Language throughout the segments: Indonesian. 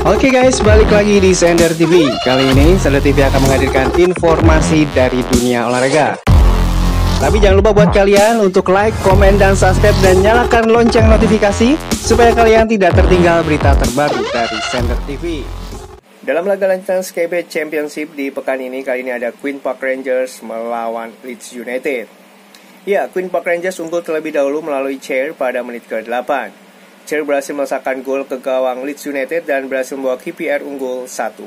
Oke guys, balik lagi di Sender TV. Kali ini Sender TV akan menghadirkan informasi dari dunia olahraga. Tapi jangan lupa buat kalian untuk like, komen, dan subscribe, dan nyalakan lonceng notifikasi supaya kalian tidak tertinggal berita terbaru dari Sender TV. Dalam laga lanjutan SkyBet Championship di pekan ini, kali ini ada Queen Park Rangers melawan Leeds United. Ya, Queen Park Rangers unggul terlebih dahulu melalui Chair pada menit ke-8. Chair berhasil melesakkan gol ke gawang Leeds United dan berhasil membawa KPR unggul 1-0.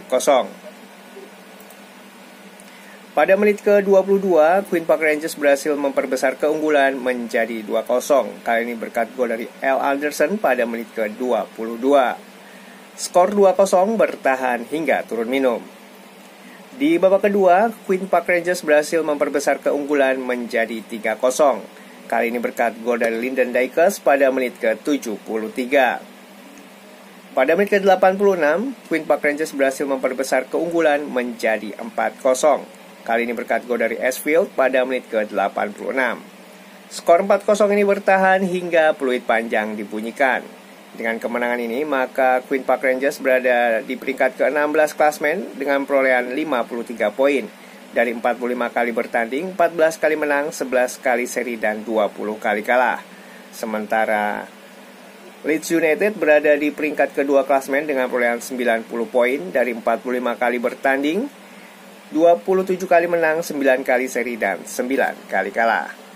Pada menit ke-22, Queen Park Rangers berhasil memperbesar keunggulan menjadi 2-0. Kali ini berkat gol dari Al Anderson pada menit ke-22. Skor 2-0 bertahan hingga turun minum. Di babak kedua, Queen Park Rangers berhasil memperbesar keunggulan menjadi 3-0. Kali ini berkat gol dari Lyndon Dykes pada menit ke-73. Pada menit ke-86, Queen Park Rangers berhasil memperbesar keunggulan menjadi 4-0. Kali ini berkat gol dari Ashfield pada menit ke-86. Skor 4-0 ini bertahan hingga peluit panjang dibunyikan. Dengan kemenangan ini, maka Queen Park Rangers berada di peringkat ke-16 klasmen dengan perolehan 53 poin. Dari 45 kali bertanding, 14 kali menang, 11 kali seri, dan 20 kali kalah. Sementara Leeds United berada di peringkat kedua klasmen dengan perolehan 90 poin. Dari 45 kali bertanding, 27 kali menang, 9 kali seri, dan 9 kali kalah.